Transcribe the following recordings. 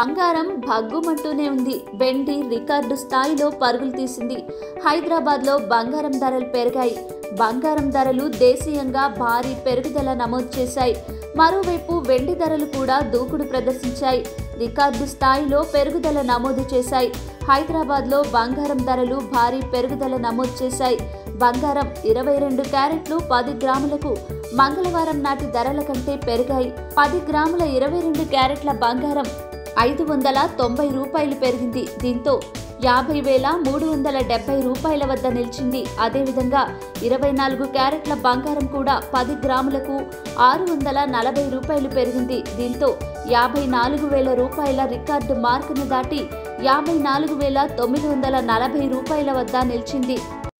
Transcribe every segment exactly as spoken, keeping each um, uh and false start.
బంగారం భగ్గుమంటూనే ఉంది. వెండి రికార్డు స్థాయిలో పరుగులు తీసింది. హైదరాబాద్లో బంగారం ధరలు పెరిగాయి. బంగారం ధరలు దేశీయంగా భారీ పెరుగుదల నమోదు చేశాయి. మరోవైపు వెండి ధరలు కూడా దూకుడు ప్రదర్శించాయి. రికార్డు స్థాయిలో పెరుగుదల నమోదు చేశాయి. హైదరాబాద్లో బంగారం ధరలు భారీ పెరుగుదల నమోదు చేశాయి. బంగారం ఇరవై రెండు క్యారెట్లు పది గ్రాములకు మంగళవారం నాటి ధరల కంటే పెరిగాయి. పది గ్రాముల ఇరవై రెండు క్యారెట్ల బంగారం ఐదు వందల తొంభై రూపాయలు పెరిగింది. దీంతో యాభై వేల మూడు వందల డెబ్బై రూపాయల వద్ద నిలిచింది. అదేవిధంగా ఇరవై నాలుగు క్యారెట్ల బంగారం కూడా పది గ్రాములకు ఆరు వందల నలభై రూపాయలు పెరిగింది. దీంతో యాభై నాలుగు వేల రూపాయల రికార్డు మార్కును దాటి యాభై నాలుగు వేల తొమ్మిది వందల నలభై రూపాయల వద్ద నిలిచింది.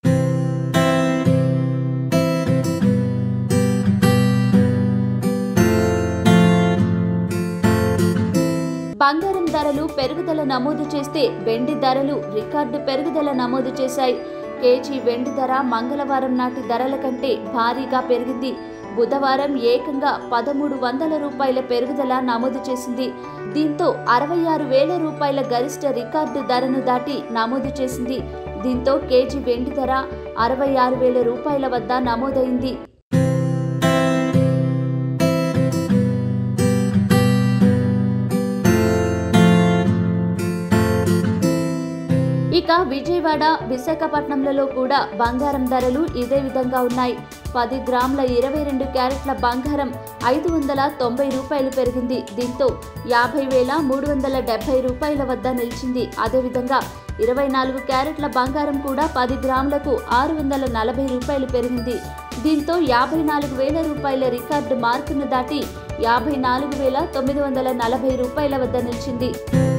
బంగారం ధరలు పెరుగుదల నమోదు చేస్తే వెండి ధరలు రికార్డు పెరుగుదల నమోదు చేశాయి. కేజీ వెండి ధర మంగళవారం నాటి ధరల కంటే భారీగా పెరిగింది. బుధవారం ఏకంగా పదమూడు వందల రూపాయల పెరుగుదల నమోదు చేసింది. దీంతో అరవై ఆరు వేల రూపాయల గరిష్ట రికార్డు ధరను దాటి నమోదు చేసింది. దీంతో కేజీ వెండి ధర అరవై ఆరు వేల రూపాయల వద్ద నమోదైంది. ఇక విజయవాడ, విశాఖపట్నంలలో కూడా బంగారం ధరలు ఇదే విధంగా ఉన్నాయి. పది గ్రాముల ఇరవై రెండు క్యారెట్ల బంగారం ఐదు వందల తొంభై రూపాయలు పెరిగింది. దీంతో యాభై వేల మూడు వందల డెబ్బై రూపాయల వద్ద నిలిచింది. అదేవిధంగా ఇరవై నాలుగు క్యారెట్ల బంగారం కూడా పది గ్రాములకు ఆరు వందల నలభై రూపాయలు పెరిగింది. దీంతో యాభై నాలుగు వేల రూపాయల రికార్డు మార్కును దాటి యాభై నాలుగు వేల తొమ్మిది వందల నలభై రూపాయల వద్ద నిలిచింది.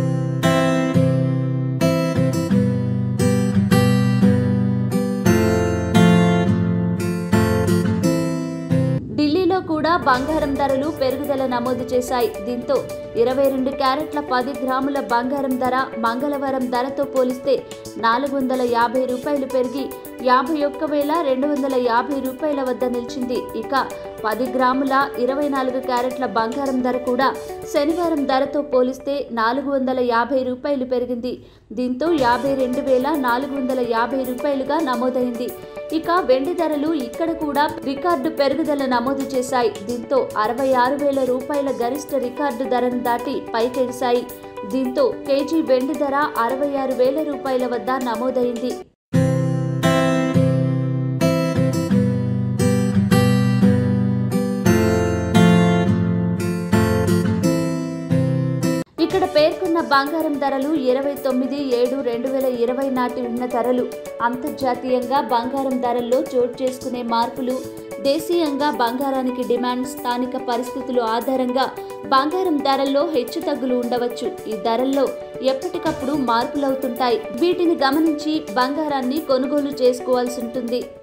ఢిల్లీలో కూడా బంగారం ధరలు పెరుగుదల నమోదు చేశాయి. దీంతో ఇరవై రెండు క్యారెట్ల పది గ్రాముల బంగారం ధర మంగళవారం ధరతో పోలిస్తే నాలుగు వందల యాభై రూపాయలు పెరిగి యాభై ఒక్క వేల రెండు వందల యాభై రూపాయల వద్ద నిలిచింది. ఇక పది గ్రాముల ఇరవై నాలుగు క్యారెట్ల బంగారం ధర కూడా శనివారం ధరతో పోలిస్తే నాలుగు వందల యాభై రూపాయలు పెరిగింది. దీంతో యాభై రెండు వేల నాలుగు వందల యాభై రూపాయలుగా నమోదైంది. ఇక వెండి ధరలు ఇక్కడ కూడా రికార్డు పెరుగుదల నమోదు చేశాయి. దీంతో అరవై ఆరు వేల రూపాయల గరిష్ట రికార్డు ధరను దాటి పైకెడిశాయి. దీంతో కేజీ వెండి ధర అరవై ఆరు వేల రూపాయల వద్ద నమోదైంది. ఇక్కడ పేర్కొన్న బంగారం ధరలు ఇరవై తొమ్మిది ఏడు రెండు వేల ఇరవై నాటి ఉన్న ధరలు. అంతర్జాతీయంగా బంగారం ధరల్లో చోటు చేసుకునే మార్పులు, దేశీయంగా బంగారానికి డిమాండ్, స్థానిక పరిస్థితుల ఆధారంగా బంగారం ధరల్లో హెచ్చుతగ్గులు ఉండవచ్చు. ఈ ధరల్లో ఎప్పటికప్పుడు మార్పులవుతుంటాయి. వీటిని గమనించి బంగారాన్ని కొనుగోలు చేసుకోవాల్సి ఉంటుంది.